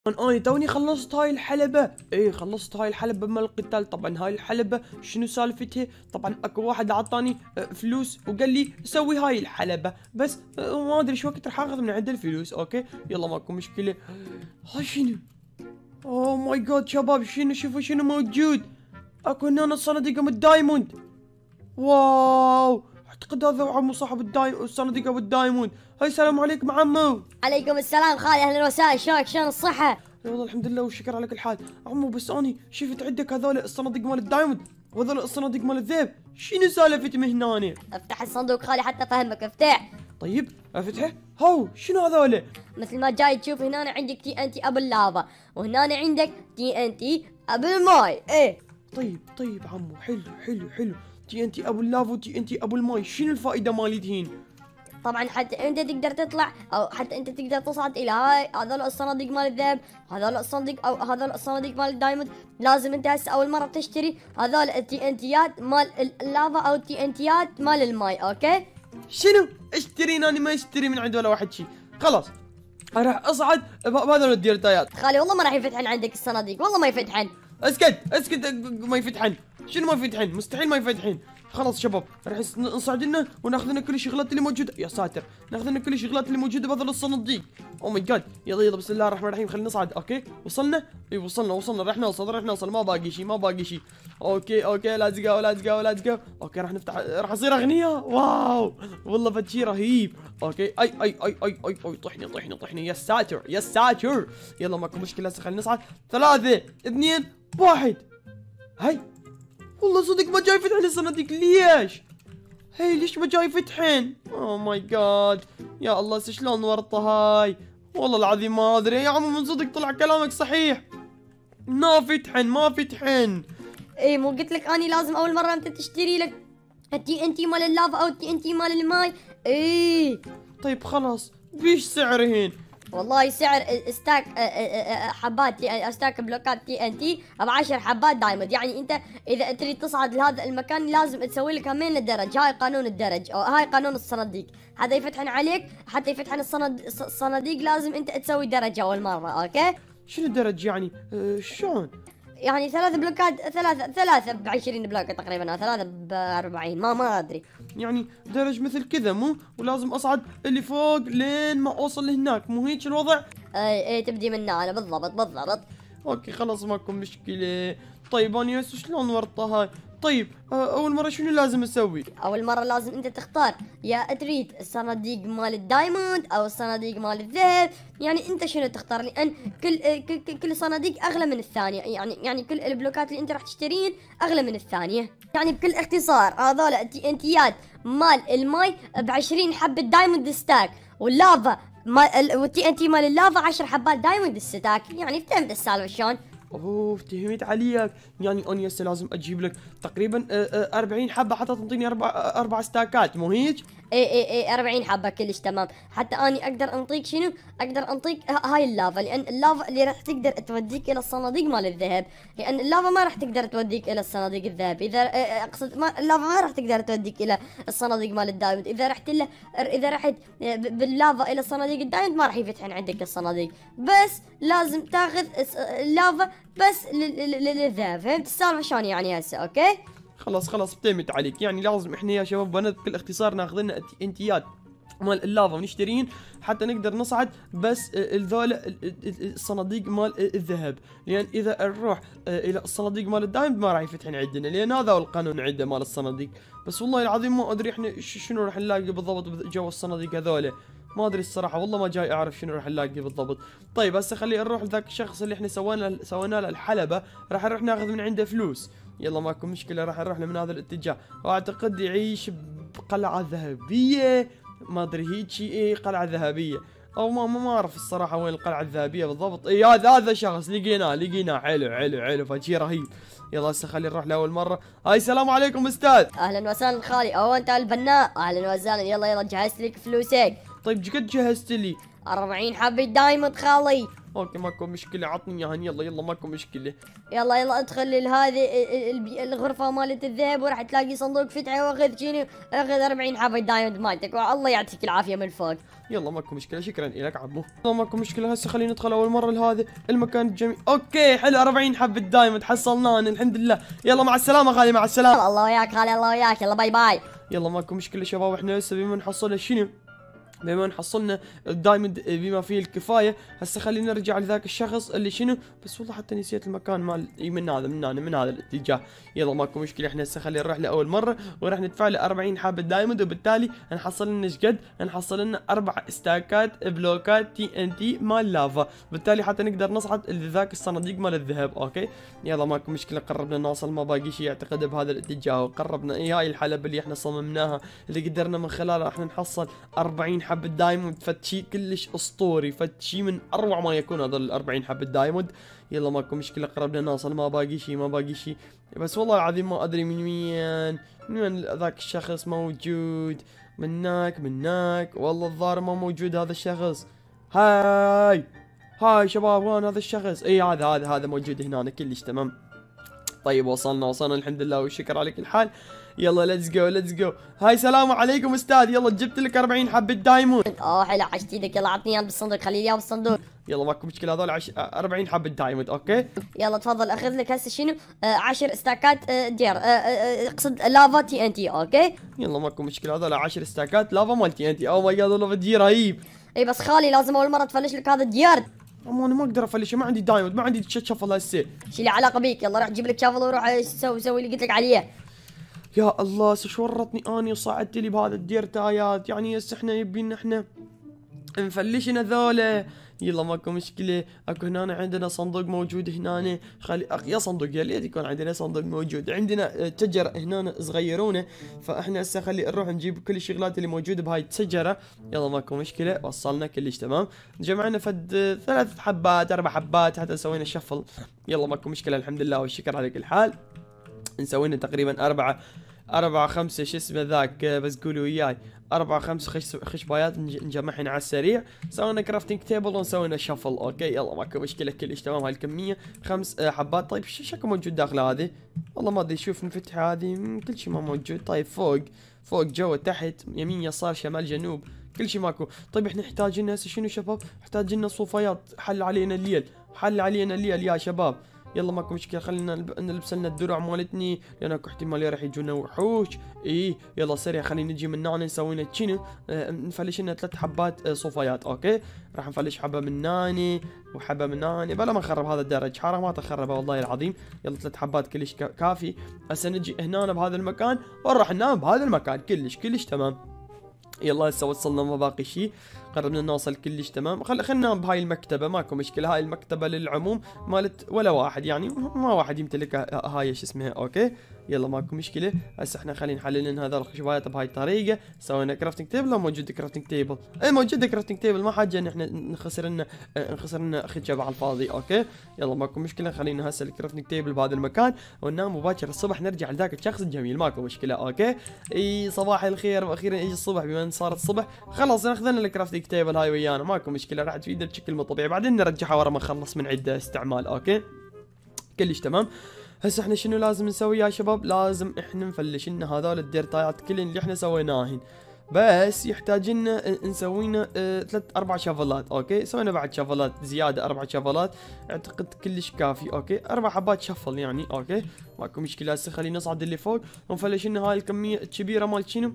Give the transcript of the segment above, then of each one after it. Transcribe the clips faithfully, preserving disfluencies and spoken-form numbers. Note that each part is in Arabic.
انا توني خلصت هاي الحلبة. ايه خلصت هاي الحلبة مال القتال. طبعا هاي الحلبة شنو سالفتها؟ طبعا اكو واحد اعطاني فلوس وقال لي سوي هاي الحلبة، بس ما ادري شو وقت راح اخذ من عنده الفلوس. اوكي يلا ماكو مشكلة. هاي شنو؟ اوه ماي جاد شباب، شنو شوفوا شنو موجود. اكو هنا صناديق من الدايموند. واو اعتقد هذا عمو صاحب الدايموند، الصناديق ابو الدايموند. هاي السلام عليكم عمو. عليكم السلام خالي، اهلا وسهلا، شلونك؟ شلون الصحة؟ والله الحمد لله والشكر على كل حال. عمو بس اني شفت عندك هذول الصناديق مال الدايموند وهذول الصناديق مال الذهب، شنو سالفتهم هنا؟ افتح الصندوق خالي حتى افهمك. افتح. طيب افتحه. هو شنو هذول؟ مثل ما جاي تشوف هنا عندك تي ان تي ابو اللافا، وهنا عندك تي ان تي ابو الماي. ايه طيب طيب عمو، حلو حلو حلو. تي ان تي ابو اللافا وتي ان تي ابو الماي، شنو الفائده مالتهن؟ طبعا حتى انت تقدر تطلع او حتى انت تقدر تصعد الى هاي هذول الصناديق مال الذهب، هذول الصناديق او هذول الصناديق مال الدايموند. لازم انت هسه اول مره تشتري هذول التي ان تيات مال اللافا او التي ان تيات مال الماي. اوكي شنو اشترين؟ انا ما اشتري من عند ولا واحد شيء. خلاص راح اصعد بهذول الديرتايات. خالي والله ما راح يفتحن عندك الصناديق، والله ما يفتحن. اسكت اسكت، ما يفتحن. شنو ما يفتحن؟ مستحيل ما يفتحن. خلاص شباب راح نصعد لنا وناخذ لنا كل الشغلات اللي موجوده. يا ساتر، ناخذ لنا كل الشغلات اللي موجوده بهذول الصناديق. او ماي جاد، يلا يلا بسم الله الرحمن الرحيم، خلينا نصعد. اوكي وصلنا. اي وصلنا وصلنا، راح نوصل راح نوصل، ما باقي شيء ما باقي شيء. اوكي اوكي ليتس جو ليتس جو ليتس جو. اوكي راح نفتح، راح اصير اغنياء. واو والله فد شيء رهيب. اوكي اي اي اي اي اي اي طحني طحني طحني. يا ساتر يا ساتر. يلا ماكو مشكله، هسه خلينا نصعد. ثلاثة اثنين واحد. هاي والله صدق ما جاي فتحن الصناديق. ليش؟ هي ليش ما جاي فتحن؟ اوه ماي جاد يا الله، شلون ورطه هاي؟ والله العظيم ما ادري يا عمو، من صدق طلع كلامك صحيح، ما فتحن ما فتحن. ايه مو قلت لك اني لازم اول مره انت تشتري لك التي ان تي مال اللافا او التي ان تي مال الماي. ايه طيب خلاص، بيش سعرهن؟ والله سعر استاك حبات استاك بلوكات تي ان تي ب عشر حبات دايموند. يعني انت اذا تريد تصعد لهذا المكان لازم تسوي لك همين الدرج. هاي قانون الدرج او هاي قانون الصناديق. حتى يفتحن عليك، حتى يفتحن الصند- الصناديق لازم انت تسوي درجه اول مره. اوكي شنو الدرج يعني؟ أه شلون؟ يعني ثلاث بلوكات، ثلاثة ثلاثة ب عشرين بلوكة تقريبا، أو ثلاثة ب أربعين، ما ما أدري. يعني درج مثل كذا مو؟ ولازم اصعد اللي فوق لين ما اوصل لهناك، مو هيك الوضع؟ اي اي تبدي من هنا بالضبط بالضبط. اوكي خلاص ماكو مشكلة. طيب اني هسه شلون ورطة هاي؟ طيب أه اول مرة شنو لازم اسوي؟ أول مرة لازم أنت تختار يا تريد الصناديق مال الدايموند أو الصناديق مال الذهب. يعني أنت شنو تختار؟ لأن كل كل, كل صناديق أغلى من الثانية. يعني يعني كل البلوكات اللي أنت راح تشترين أغلى من الثانية. يعني بكل اختصار هذول التي انتيات مال الماي ب عشرين حبة دايموند ستاك، واللافا مال والتي ان تي مال اللافا عشر حبات دايموند ستاك. يعني فهمت السالفة شلون؟ اوه فهمت عليك. يعني اني هسه لازم اجيب لك تقريبا أربعين حبه حتى تنطيني اربع اربع ستاكات، مو هيك؟ اي اي اي أربعين حبة كلش تمام. حتى اني اقدر انطيك شنو؟ اقدر انطيك هاي اللافا، لان اللافا اللي راح تقدر توديك الى الصناديق مال الذهب. لان اللافا ما راح تقدر توديك الى الصناديق الذهب. اذا اقصد ما اللافا ما راح تقدر توديك الى الصناديق مال الدايموند. اذا رحت له اذا رحت باللافا الى صناديق الدايموند ما راح يفتحن عندك الصناديق. بس لازم تاخذ اللافا بس للذهب. فهمت السالفة شلون يعني هسه؟ اوكي خلاص خلاص فهمت عليك. يعني لازم احنا يا شباب بنات بكل اختصار ناخذ لنا انتيات مال اللافا ونشترين حتى نقدر نصعد بس الذول الصناديق مال الذهب. لان اذا نروح الى الصناديق مال الدايموند ما راح يفتحن عندنا، لان هذا هو القانون عنده مال الصناديق. بس والله العظيم ما ادري احنا شنو راح نلاقي بالضبط جو الصناديق هذول، ما ادري الصراحه، والله ما جاي اعرف شنو راح نلاقي بالضبط. طيب هسه خلينا نروح لذاك الشخص اللي احنا سوينا سوينا له الحلبه، راح نروح ناخذ من عنده فلوس. يلا ماكو مشكله، راح نروح له من هذا الاتجاه. واعتقد يعيش بقلعه ذهبيه، ما ادري هيك شيء. ايه قلعه ذهبيه او ما ما اعرف الصراحه وين القلعه الذهبيه بالضبط. اي هذا هذا شخص لقيناه لقيناه حلو حلو حلو، فشي رهيب. يلا هسه خلينا نروح لاول مره. هاي السلام عليكم استاذ. اهلا وسهلا خالي. او انت البناء؟ اهلا وسهلا. يلا يلا جهزت لك فلوسك. طيب قد جهزت لي؟ أربعين حبة دايموند خالي. اوكي ماكو مشكله، عطني اياها. يلا يلا ماكو مشكله. يلا يلا ادخل لهذه الغرفة مالت الذهب وراح تلاقي صندوق فتحه واخذ شنو؟ اخذ أربعين حبة دايموند مالتك والله يعطيك العافية من فوق. يلا ماكو مشكله، شكرا لك عمو. يلا ماكو مشكله، هسه خلينا ندخل اول مره لهذا المكان الجميل. اوكي حلو، أربعين حبه دايموند حصلناهن الحمد لله. يلا مع السلامه خالي، مع السلامه. الله وياك خالي، الله وياك، يلا باي باي. يلا ماكو مشكله شباب، احنا هسه بما نحصل شنو؟ بما ان حصلنا الدايموند بما فيه الكفايه، هسه خلينا نرجع لذاك الشخص اللي شنو، بس والله حتى نسيت المكان مال من هذا من هذا من هذا الاتجاه. يلا ماكو مشكله، احنا هسه خلينا نروح لاول مره وراح ندفع له أربعين حبه دايموند، وبالتالي نحصل لنا ايش قد؟ نحصل لنا اربع استاكات بلوكات تي ان تي مال لافا، بالتالي حتى نقدر نصعد لذاك الصناديق مال الذهب. اوكي يلا ماكو مشكله، قربنا نوصل، ما باقي شيء اعتقد بهذا الاتجاه، وقربنا. اي هاي الحلبه اللي احنا صممناها اللي قدرنا من خلالها احنا نحصل أربعين حبه دايموند، فد شيء كلش اسطوري، فد شيء من اروع ما يكون هذول ال أربعين حبه دايموند. يلا ماكو مشكله، قربنا نوصل، ما باقي شيء ما باقي شيء، بس والله العظيم ما ادري من وين من وين ذاك الشخص موجود. مناك مناك والله الظاهر ما موجود هذا الشخص. هاي هاي شباب، وين هذا الشخص؟ اي هذا هذا هذا موجود هنا كلش تمام. طيب وصلنا وصلنا الحمد لله والشكر على كل حال. يلا ليتس جو ليتس جو. هاي سلام عليكم استاذ، يلا جبت لك أربعين حبه دايموند. اوه حلو، عشت ايدك، يلا عطني اياه بالصندوق، خلي لي اياه بالصندوق. يلا ماكو مشكله، هذول عش... أربعين حبه دايموند. اوكي يلا تفضل، اخذ لك هسه شنو؟ آه عشر استاكات آه دير آه آه اقصد لافا تي ان تي. اوكي يلا ماكو مشكله، هذول عشر استاكات لافا مال تي ان تي. اوه ماي جاد والله بدي رهيب. اي بس خالي لازم اول مره تفلش لك هذا الديار. اما انا ما اقدر افلشه، ما عندي دايموند، ما عندي شفل هسه. شو اللي علاقه بيك؟ يلا روح جيب لك شافل وروح سوي سوي اللي قلت لك عليه. يا الله شو ورطني اني وصعدت لي بهذا الدير تايات، يعني هسه احنا يبين احنا نفلشنا ذولا. يلا ماكو مشكله، اكو هنا عندنا صندوق موجود هنا، خلي أخ... يا صندوق يا ليت يكون عندنا صندوق موجود، عندنا شجره هنا صغيرونه، فاحنا هسه خلي نروح نجيب كل الشغلات اللي موجوده بهاي الشجره. يلا ماكو مشكله، وصلنا كلش تمام، جمعنا فد ثلاث حبات اربع حبات حتى سوينا شفل. يلا ماكو مشكله الحمد لله والشكر على كل حال. نسوينا تقريبا أربعة أربعة خمسة شو اسمه ذاك، بس قولوا وياي، أربعة خمس خش خشبايات نجمعهن على السريع، سوينا كرافتنج تيبل وسوينا شفل. أوكي يلا ماكو مشكلة كلش تمام. هاي الكمية خمس حبات. طيب شو شكو موجود داخل هذه؟ والله ما أدري، شوف نفتح هذه كل شيء ما موجود. طيب فوق فوق جوا تحت يمين يسار شمال جنوب كل شيء ماكو. طيب احنا نحتاج لنا هسه شنو شباب؟ نحتاج لنا صوفيات، حل علينا الليل، حل علينا الليل يا شباب. يلا ماكو مشكله، خلينا نلبس لنا الدرع مالتني لان اكو احتمال راح يجونا وحوش. اي يلا سريع خلينا نجي من هنا نسوي لنا شنو، آه نفلش لنا ثلاث حبات آه صوفيات. اوكي راح نفلش حبه من هنا وحبه من هنا، بلا ما نخرب هذا الدرج، حرام ما تخربه والله العظيم. يلا ثلاث حبات كلش كافي. هسه نجي هنا بهذا المكان ونروح ننام بهذا المكان كلش كلش تمام. يلا هسه وصلنا ما باقي شيء، قربنا نوصل كلش تمام. خل خلينا ننام بهاي المكتبه ماكو مشكله، هاي المكتبه للعموم مالت ولا واحد، يعني ما واحد يمتلك هاي شو اسمها. اوكي يلا ماكو مشكله. هسه احنا خلينا نحلل لنا هذول الخشبايات بهاي الطريقه. سوينا كرافتنج تيبل. لو موجود كرافتنج تيبل؟ اي موجود كرافتنج تيبل، ما حاجه ان احنا نخسر لنا نخسر لنا خشب على الفاضي. اوكي يلا ماكو مشكله، خلينا هسه الكرافتنج تيبل بهذا المكان وننام، وباكر الصبح نرجع لذاك الشخص الجميل ماكو مشكله. اوكي اي صباح الخير، واخيرا يجي الصبح بما ان صارت الصبح خلاص ناخذ لنا الكرافتنج تيبل هاي ويانا ماكو مشكله، راح تفيدنا بشكل مو طبيعي، بعدين نرجعها ورا ما نخلص من عده استعمال. اوكي كلش تمام. هسه احنا شنو لازم نسوي يا شباب؟ لازم احنا نفلش لنا هذول الديرتايات كلن اللي احنا سويناهن، بس يحتاج لنا نسوي لنا اه ثلاث اربع شفلات. اوكي سوينا بعد شفلات زياده، اربع شفلات اعتقد كلش كافي. اوكي اربع حبات شفل يعني. اوكي ماكو مشكله. هسه خلينا نصعد اللي فوق ونفلش لنا هاي الكميه الكبيره مال شنو،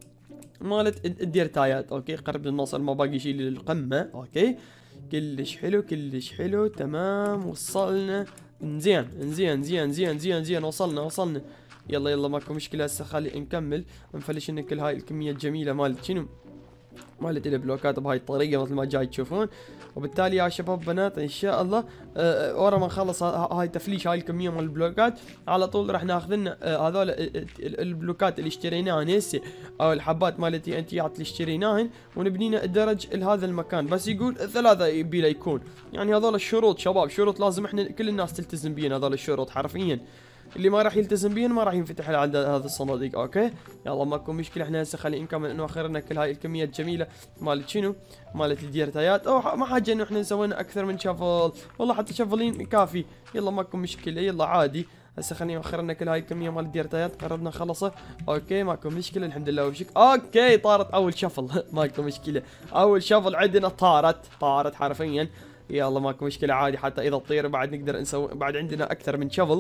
مالت الديرتايات. اوكي قربنا نوصل، ما باقي شيء للقمه. اوكي كلش حلو كلش حلو تمام. وصلنا زين زين زين زين زين زين وصلنا وصلنا. يلا يلا ماكو مشكله. هسه خلي نكمل نفلش لنا كل هاي الكميه الجميله مالت شنو، مالت البلوكات بهاي الطريقه مثل ما جاي تشوفون. وبالتالي يا شباب بنات ان شاء الله آه ورا ما نخلص هاي تفليش هاي الكميه مال البلوكات على طول راح ناخذ لنا آه هذول البلوكات اللي اشتريناهن هسه، او الحبات مالتي انتيات اللي اشتريناهن، ونبنينا الدرج لهذا المكان. بس يقول ثلاثه يبي له يكون، يعني هذول الشروط شباب، شروط لازم احنا كل الناس تلتزم بيهم، هذول الشروط حرفيا اللي ما راح يلتزم بيهن ما راح ينفتح له عنده هذا الصناديق. اوكي يلا ماكو مشكله. احنا هسه خلينا نكمل انه اخرنا كل هاي الكميه الجميله مالت شنو مالت الديرتايات. او ما حاجه انه احنا سوينا اكثر من شفل، والله حتى شفلين كافي. يلا ماكو مشكله يلا عادي. هسه خلينا اخرنا كل هاي الكميه مال الديرتايات قربنا خلصه. اوكي ماكو مشكله الحمد لله وبشك. اوكي طارت اول شفل ماكو مشكله. اول شفل عندنا طارت طارت حرفيا. يلا ماكو مشكله عادي، حتى اذا تطير بعد نقدر نسوي، بعد عندنا اكثر من شفل.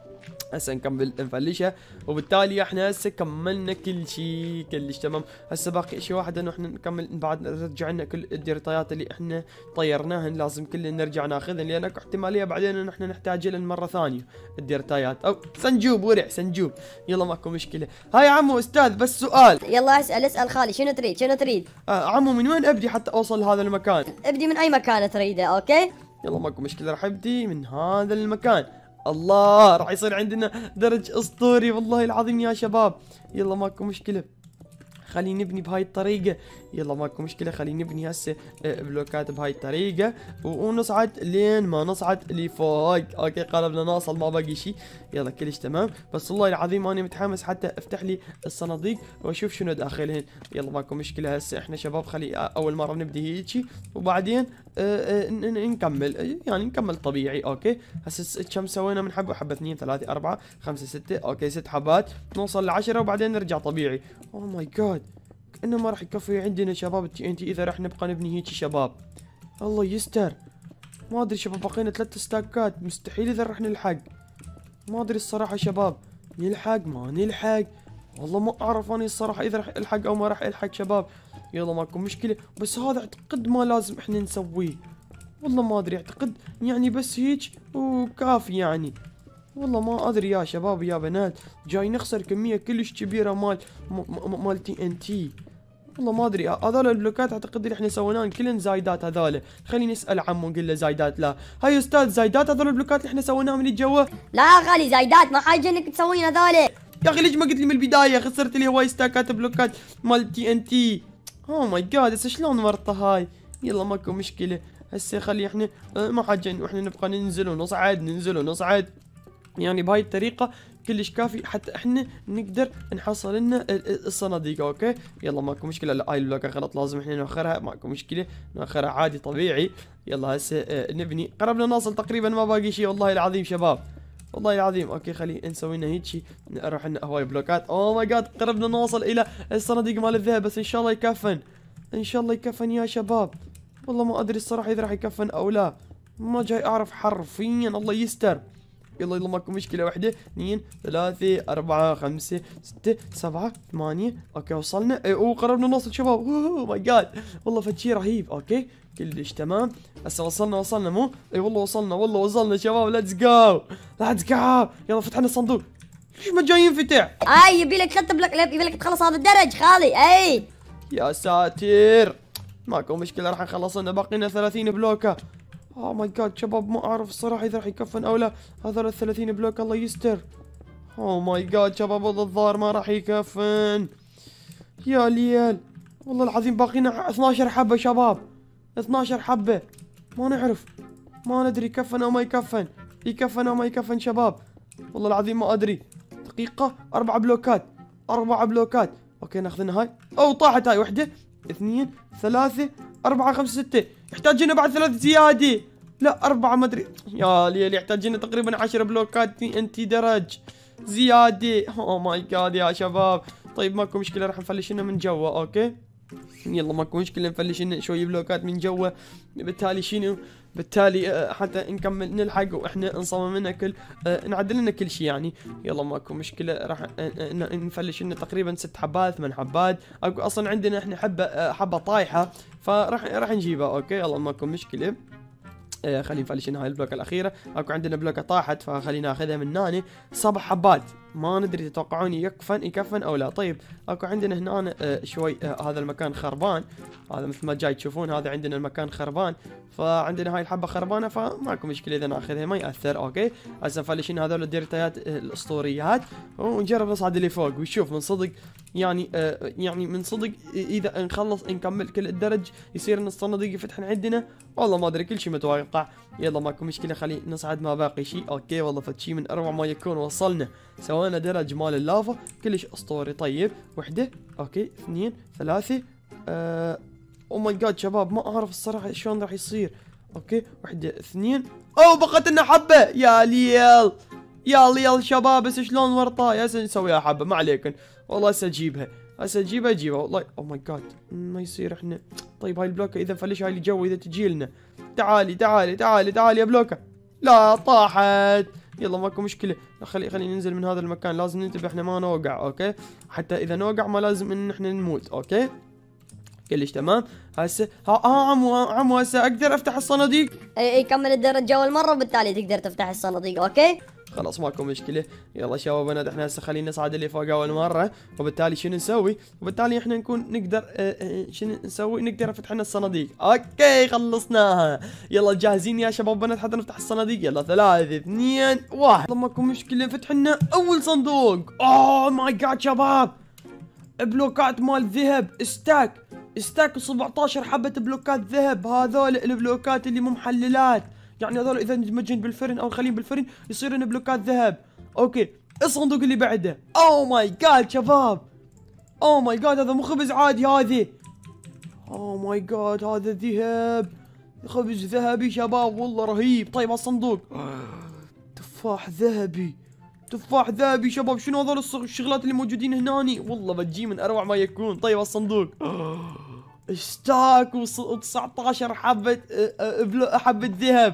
هسه نكمل نفلشها، وبالتالي احنا هسه كملنا كل شيء كلش تمام. هسه باقي شيء واحد انه احنا نكمل بعد نرجع لنا كل الديرتايات اللي احنا طيرناهن، لازم كلنا نرجع ناخذهن لان اكو احتماليه بعدين انه احنا نحتاج لهن مره ثانيه الديرتايات. او سنجوب ورع سنجوب. يلا ماكو مشكله. هاي يا عمو استاذ بس سؤال. يلا اسال اسال خالي شنو تريد شنو تريد؟ آه عمو من وين ابدي حتى اوصل لهذا المكان؟ ابدي من اي مكان تريده. اوكي يلا ماكو مشكله راح ابدي من هذا المكان. الله راح يصير عندنا درج اسطوري والله العظيم يا شباب. يلا ماكو مشكله خلينا نبني بهاي الطريقه. يلا ماكو مشكله خلينا نبني هسه بلوكات بهاي الطريقه ونصعد لين ما نصعد لفوق. اوكي قربنا نوصل ما باقي شيء. يلا كلش تمام. بس والله العظيم انا متحمس حتى افتح لي الصناديق واشوف شنو داخلهن. يلا ماكو مشكله. هسه احنا شباب خلي اول مره نبدي هيجي وبعدين اه اه نكمل يعني نكمل طبيعي. اوكي هسه كم سوينا من حبه؟ حبه اثنين ثلاثه اربعه خمسه سته. اوكي ست حبات نوصل لعشره وبعدين نرجع طبيعي. اوه ماي جاد انه ما راح يكفي عندنا شباب التي ان تي اذا راح نبقى نبني هيجي شباب. الله يستر. ما ادري شباب بقينا ثلاث ستاكات مستحيل اذا راح نلحق. ما ادري الصراحه شباب نلحق ما نلحق والله ما اعرف اني الصراحه اذا راح الحق او ما راح الحق شباب. يلا ماكو مشكله. بس هذا اعتقد ما لازم احنا نسويه والله ما ادري. اعتقد يعني بس هيك وكافي يعني. والله ما ادري يا شباب يا بنات جاي نخسر كميه كلش كبيره مال مال تي ان تي. والله ما ادري هذول البلوكات اعتقد اللي احنا سويناهم كلن زايدات هذول. خليني اسال عمو نقول له زايدات. لا هاي استاذ زايدات هذول البلوكات اللي احنا سويناهم من جوا؟ لا غالي زايدات ما حاجه انك تسوين هذول. يا اخي ليش ما قلت لي من البدايه؟ خسرت لي هواي ستاكات بلوكات مال تي ان تي. اوه ماي جاد هسه شلون مرته هاي؟ يلا ماكو مشكله. هسه خلي احنا ما حاجه انه احنا نبقى ننزل ونصعد ننزل ونصعد يعني بهاي الطريقه كلش كافي حتى احنا نقدر نحصل لنا الصناديق. اوكي يلا ماكو مشكله. لا هاي البلوكه غلط لازم احنا ناخرها. ماكو مشكله ناخرها عادي طبيعي. يلا هسه اه نبني قربنا نوصل تقريبا ما باقي شيء والله العظيم شباب والله العظيم. اوكي خلي نسوي لنا هيك شيء نروح لنا هواي بلوكات. اوه ماي جاد قربنا نوصل الى الصناديق مال الذهب بس ان شاء الله يكفن ان شاء الله يكفن يا شباب. والله ما ادري الصراحه اذا راح يكفن او لا ما جاي اعرف حرفيا. الله يستر. يلا يلا ماكو مشكلة. واحدة اثنين ثلاثة أربعة خمسة ستة سبعة ثمانية. اوكي وصلنا. اي اوه قربنا نوصل شباب. اوه ماي جاد والله فشي رهيب. اوكي كلش تمام. هسه وصلنا وصلنا مو؟ اي والله وصلنا والله وصلنا شباب. ليتس جو ليتس جو. يلا فتحنا الصندوق. ليش ما جاي ينفتح؟ اي يبي لك ثلاث بلوك يبي لك تخلص هذا الدرج خالي. اي يا ساتر ماكو مشكلة راح نخلص لنا باقي لنا ثلاثين بلوكة. اوه ماي جاد شباب ما اعرف الصراحه اذا راح يكفن او لا هذول ال ثلاثين بلوك. الله يستر. اوه ماي جاد شباب والله الظاهر ما راح يكفن يا ليل. والله العظيم باقينا اثناشر حبه شباب اثناشر حبه. ما نعرف ما ندري يكفن او ما يكفن يكفن او ما يكفن شباب. والله العظيم ما ادري. دقيقه اربع بلوكات اربع بلوكات. اوكي ناخذنا هاي. او طاحت هاي. واحده اثنين ثلاثه أربعة خمسة ستة. يحتاج لنا بعد ثلاث زيادة. لا أربعة ما أدري يا ليل. يحتاج لنا تقريبا عشر بلوكات تي ان تي درج زيادة. أوه ماي جاد يا شباب. طيب ماكو مشكلة راح نفلش لنا من جوا. أوكي يلا ماكو مشكلة نفلش لنا شوي بلوكات من جوا. بالتالي شنو؟ بالتالي حتى نكمل نلحق واحنا نصمم لنا كل نعدل لنا كل شيء يعني. يلا ماكو مشكله راح نفلش لنا تقريبا ست حبات ثمان حبات. اكو اصلا عندنا احنا حبه حبه طايحه فراح راح نجيبها. اوكي يلا ماكو مشكله. خلينا نفلش لنا هاي البلوكه الاخيره. اكو عندنا بلوكه طاحت فخلينا ناخذها من هنا سبع حبات. ما ندري تتوقعون يكفن يكفن او لا. طيب اكو عندنا هنا آه شوي آه هذا المكان خربان، هذا مثل ما جاي تشوفون هذا عندنا المكان خربان، فعندنا هاي الحبه خربانه فماكو مشكله اذا ناخذها ما ياثر. اوكي هسه نفلشين هذول الديرتايات آه الاسطوريات ونجرب نصعد اللي فوق ونشوف من صدق يعني آه يعني من صدق اذا نخلص نكمل كل الدرج يصير ان الصناديق يفتحن عندنا. والله ما ادري كل شيء متوقع. يلا ماكو مشكله خلي نصعد ما باقي شيء. اوكي والله فد شيء من اروع ما يكون وصلنا، سوينا درج مال اللافا كلش اسطوري. طيب وحده اوكي اثنين ثلاثه آه او ماي جاد شباب ما اعرف الصراحه شلون راح يصير. اوكي وحده اثنين او بقت لنا حبه يا ليل يا ليل شباب بس شلون ورطه هسه نسويها حبه ما عليكم والله هسه اجيبها هسه اجيبها اجيبها والله. او ماي جاد ما يصير احنا. طيب هاي البلوكه اذا فلش هاي الجو اذا تجي لنا. تعالي تعالي تعالي تعالي يا بلوكه. لا طاحت. يلا ماكو مشكله خلي خلينا ننزل من هذا المكان لازم ننتبه احنا ما نوقع. اوكي حتى اذا نوقع ما لازم ان احنا نموت. اوكي كلش تمام. هسه ها اه عمو عمو هسه اقدر افتح الصناديق. اي اي كمل الدرج اول مره وبالتالي تقدر تفتح الصناديق. اوكي خلاص ماكو مشكله. يلا شباب بنات احنا هسه خلينا نصعد اللي فوق اول مره وبالتالي شنو نسوي؟ وبالتالي احنا نكون نقدر اه اه شنو نسوي؟ نقدر نفتح لنا الصناديق. اوكي خلصناها. يلا جاهزين يا شباب بنات حتى نفتح الصناديق؟ يلا ثلاثة اثنين واحد. ماكو مشكله نفتح لنا اول صندوق. اوه ماي جاد شباب بلوكات مال ذهب استاك استاك سبعطعش حبه بلوكات ذهب. هذول البلوكات اللي مو محللات يعني هذول اذا ندمجن بالفرن او نخليهم بالفرن يصيرن بلوكات ذهب. اوكي الصندوق اللي بعده. اوه ماي جاد شباب اوه ماي جاد هذا مو خبز عادي هذه. اوه ماي جاد هذا ذهب خبز ذهبي شباب والله رهيب. طيب هالصندوق تفاح ذهبي تفاح ذهبي شباب شنو هذول الشغلات اللي موجودين هناني والله بتجي من اروع ما يكون. طيب هالصندوق اشتاك و19 حبه حبه ذهب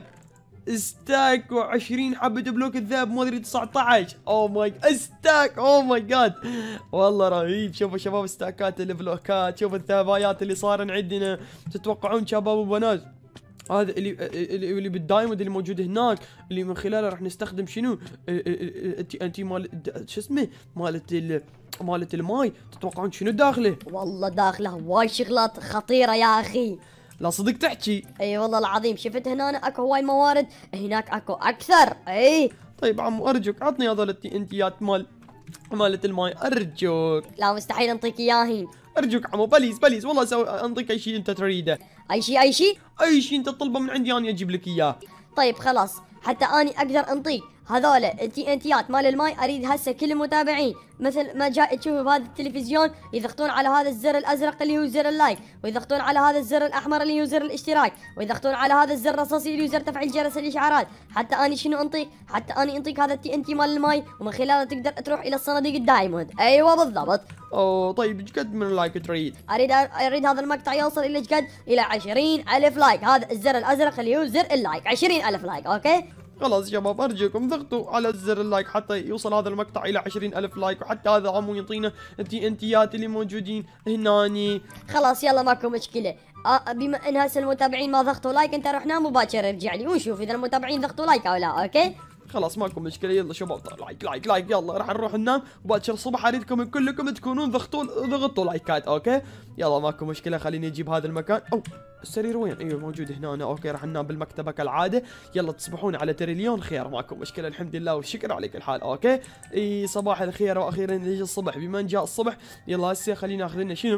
استاك وعشرين حبه بلوك الذهب ما ادري تسعطعش. اوه ماي استاك اوه ماي جاد والله رهيب. شوفوا شباب استاكات البلوكات شوفوا الذهبايات اللي صارن عندنا. تتوقعون شباب وبنات هذا اللي اللي بالدايموند اللي موجود هناك اللي من خلاله راح نستخدم شنو انتي انتي مال شو اسمه مالت مالت الماي. تتوقعون شنو داخله؟ والله داخله هواي شغلات خطيره يا اخي. لا صدق تحكي. اي والله العظيم شفت هنا اكو هواي موارد هناك اكو اكثر. اي طيب عمو ارجوك عطني هذول التي مال مالت الماي ارجوك. لا مستحيل انطيك اياهن. ارجوك عمو بليز بليز والله سوي انطيك اي شيء انت تريده. اي شيء اي شيء اي شيء انت تطلبه من عندي انا اجيب لك اياه. طيب خلاص حتى اني اقدر انطيك هذول التي انتيات مال الماي. اريد هسه كل المتابعين مثل ما جاي تشوفوا بهذا التلفزيون يضغطون على هذا الزر الازرق اللي هو زر اللايك، ويضغطون على هذا الزر الاحمر اللي هو زر الاشتراك، ويضغطون على هذا الزر الرصاصي اللي هو زر تفعيل جرس الاشعارات. حتى اني شنو انطيك؟ حتى اني انطيك هذا التي انتي مال الماي ومن خلاله تقدر تروح الى الصناديق الدايموند. ايوه بالضبط. اوه طيب ايش قد من لايك تريد؟ اريد اريد هذا المقطع يوصل الى ايش قد؟ الى عشرين ألف لايك. هذا الزر الازرق اللي هو زر اللايك عشرين ألف لايك. اوكي خلاص شباب ارجوكم ضغطوا على زر اللايك حتى يوصل هذا المقطع الى عشرين ألف لايك، وحتى هذا عمو يعطينا التي انتيات اللي موجودين هناني. خلاص يلا ماكو مشكله. آه بما ان هسه المتابعين ما ضغطوا لايك انت روح نام وباكر ارجع لي ونشوف اذا المتابعين ضغطوا لايك او لا. اوكي خلاص ماكو مشكله. يلا شباب لايك لايك لايك يلا راح نروح ننام وباكر الصبح اريدكم كلكم تكونون ضغطوا ضغطوا لايكات. اوكي يلا ماكو مشكله. خليني اجيب هذا المكان. او السرير وين؟ ايوه موجود هنا. أنا. اوكي راح ننام بالمكتبه كالعاده. يلا تصبحون على تريليون خير ماكو مشكله. الحمد لله والشكر على كل حال. اوكي اي صباح الخير واخيرا يجي الصبح. بما ان جاء الصبح يلا هسه خلينا ناخذ لنا شنو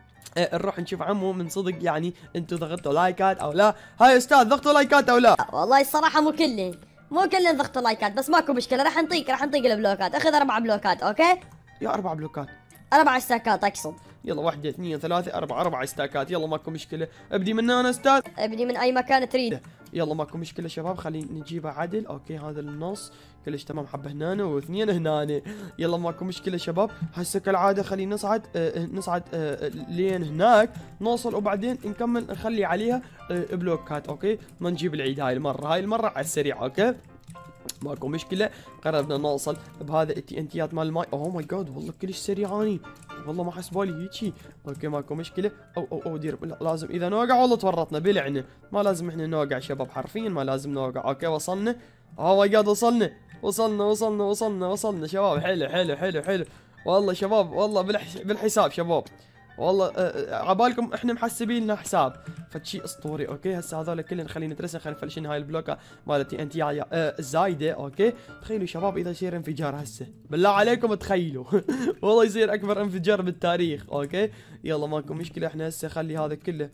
اه نروح نشوف عمو من صدق يعني انتم ضغطتوا لايكات او لا. هاي استاذ ضغطوا لايكات او لا؟ والله الصراحه مو كلن مو كلن ضغطوا لايكات بس ماكو مشكله. راح نطيك راح نطيك البلوكات. اخذ اربع بلوكات. اوكي يا اربع بلوكات اربع استاكات اقصد. يلا واحدة اثنين ثلاثة أربعة أربع استاكات. يلا ماكو مشكلة. ابدي من أنا أستاذ. ابدي من أي مكان تريد. يلا ماكو مشكلة شباب خلينا نجيبها عدل. أوكي هذا النص كلش تمام. حبة هنا واثنين هنا. يلا ماكو مشكلة شباب. هسه كالعادة خلينا نصعد آه نصعد آه لين هناك نوصل وبعدين نكمل نخلي عليها آه بلوكات. أوكي ما نجيب العيد هاي المرة. هاي المرة على السريع. أوكي ماكو مشكلة. قربنا نوصل بهذا التي انتيات مال الماي. اوه ماي جاد والله كلش سريعاني والله ما حس بالي هيجي. اوكي ماكو مشكلة. او او او دير لازم اذا نوقع والله تورطنا بلعنة. ما لازم احنا نوقع شباب حرفيا ما لازم نوقع. اوكي وصلنا. اوه ماي جاد وصلنا وصلنا وصلنا وصلنا وصلنا شباب. حلو حلو حلو حلو والله شباب، والله بالح... بالحساب شباب، والله آه عبالكم احنا محسبين لنا حساب فشي اسطوري. اوكي هسه هذول كلهم خلينا نترسم، خلينا نفلشن هاي البلوكه مالتي انت يا آه الزايده. اوكي تخيلوا شباب اذا يصير انفجار هسه، بالله عليكم تخيلوا والله يصير اكبر انفجار بالتاريخ. اوكي يلا ماكو مشكله، احنا هسه خلي هذا كله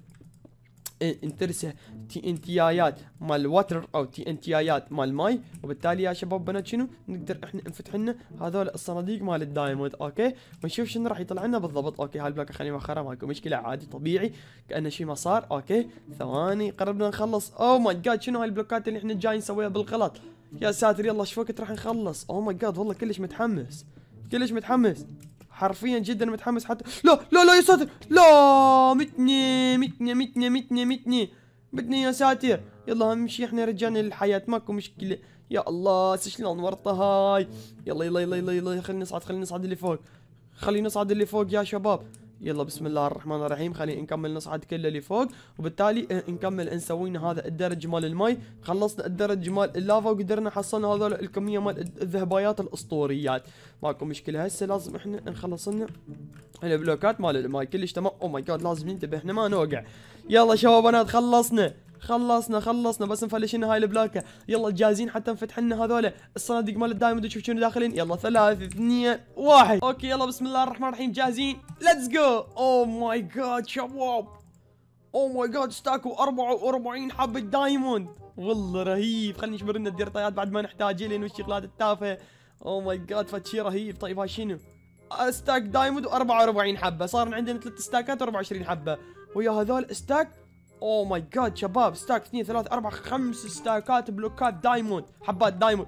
انترسه تي انتيايات مال واتر او تي انتيايات مال ماي، وبالتالي يا شباب بنات شنو نقدر احنا نفتح لنا هذول الصناديق مال الدايموند. اوكي ونشوف شنو راح يطلع لنا بالضبط. اوكي هاي البلوكه خلينا مؤخرا ماكو مشكله عادي طبيعي كانه شيء ما صار. اوكي ثواني قربنا نخلص. اوه ماي جاد شنو هاي البلوكات اللي احنا جاي نسويها بالغلط يا ساتر. يلا ايش وقت راح نخلص؟ اوه ماي جاد والله كلش متحمس كلش متحمس حرفيا جدا متحمس. حتى لا لا لا يا ساتر، لا متني متني متني متني متني متني يا ساتر. يلا نمشي احنا رجعنا للحياة ماكو مشكلة. يا الله شلون ورطة هاي. يلا يلا يلا يلا يلا خلينا نصعد خلينا نصعد اللي فوق، خلينا نصعد اللي فوق يا شباب. يلا بسم الله الرحمن الرحيم خلينا نكمل نصعد كله اللي فوق، وبالتالي نكمل نسوي لنا هذا الدرج مال الماي. خلصنا الدرج مال اللافا وقدرنا حصلنا هذول الكميه مال الذهبايات الاسطوريات ماكو مشكله. هسه لازم احنا نخلص لنا البلوكات مال الماي كلش تمام. او ماي جاد لازم ننتبه احنا ما نوقع. يلا شباب بنات خلصنا خلصنا خلصنا بس نفلش لنا هاي البلوكه. يلا جاهزين حتى نفتح لنا هذول الصناديق مال الدايموند ونشوف شنو داخلين. يلا ثلاثة اثنين واحد. اوكي يلا بسم الله الرحمن الرحيم جاهزين ليتس جو. اوه ماي جاد شباب، اوه ماي جاد استاكوا أربعة وأربعين حبه دايموند والله رهيب. خلينا نشبر لنا الديرتايات بعد ما نحتاج لين والشغلات التافهه. اوه ماي جاد فتشي رهيب. طيب هاي شنو؟ استاك دايموند وأربعة وأربعين حبه، صار عندنا ثلاث استاكات وأربعة وعشرين حبه ويا هذول استاك. اوه ماي جاد شباب ستاك اثنين ثلاثة أربعة خمس ستاكات بلوكات دايموند حبات دايموند.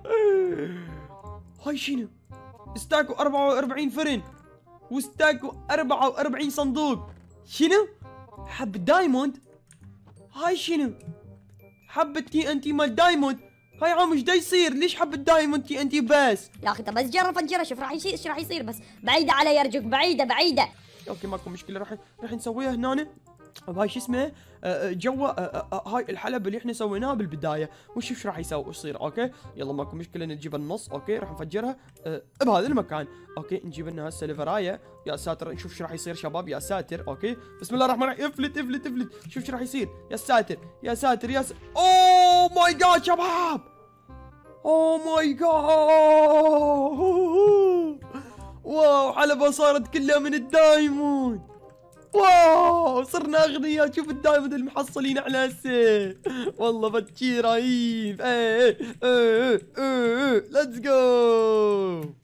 هاي شنو؟ ستاك أربعة وأربعين فرن وستاك أربعة وأربعين صندوق. شنو؟ حب دايموند. هاي شنو؟ حبة تي ان تي مال دايموند. هاي عم ايش دا يصير؟ ليش حبة دايموند تي ان تي بس؟ يا اخي طب بس جرب فجرها شوف راح يصير ايش راح يصير، بس بعيدة علي يرجوك بعيدة بعيدة. اوكي ماكو مشكلة راح راح نسويها هنا بهاي شو اسمه جوا هاي الحلب اللي احنا سويناها بالبدايه ونشوف ايش راح يسوي يصير. اوكي يلا ماكو مشكله نجيب النص. اوكي راح نفجرها بهذا المكان. اوكي نجيب لنا هسه ليفرايه يا ساتر نشوف ايش راح يصير شباب. يا ساتر اوكي بسم الله الرحمن الرحيم. افلت افلت افلت شوف ايش راح يصير. يا ساتر يا ساتر يا ساتر. اوه ماي جاد شباب، اوه ماي جاد واو حلبة صارت كلها من الدايموند. واو صرنا اغنياء. شوف الدايموند المحصلين على هسه والله فتشي رهيب. ايه ايه ايه ايه ليتس جو.